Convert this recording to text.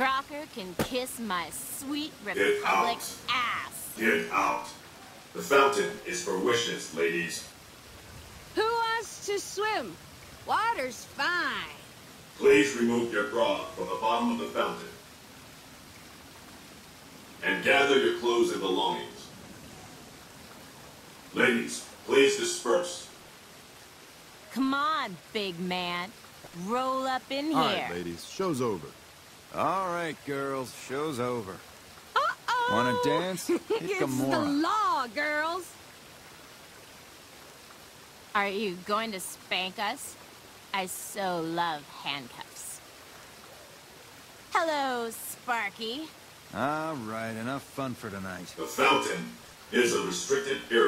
Crocker can kiss my sweet Get Republic out. ass. Get out. The fountain is for wishes, ladies. Who wants to swim? Water's fine. Please remove your bra from the bottom of the fountain. And gather your clothes and belongings. Ladies, please disperse. Come on, big man. Roll up in All here. right, ladies, show's over. All right, girls, show's over. Uh-oh! Wanna dance? Hit It's the Gamora. law, girls. Are you going to spank us? I so love handcuffs. Hello, Sparky. All right, enough fun for tonight. The fountain is a restricted area.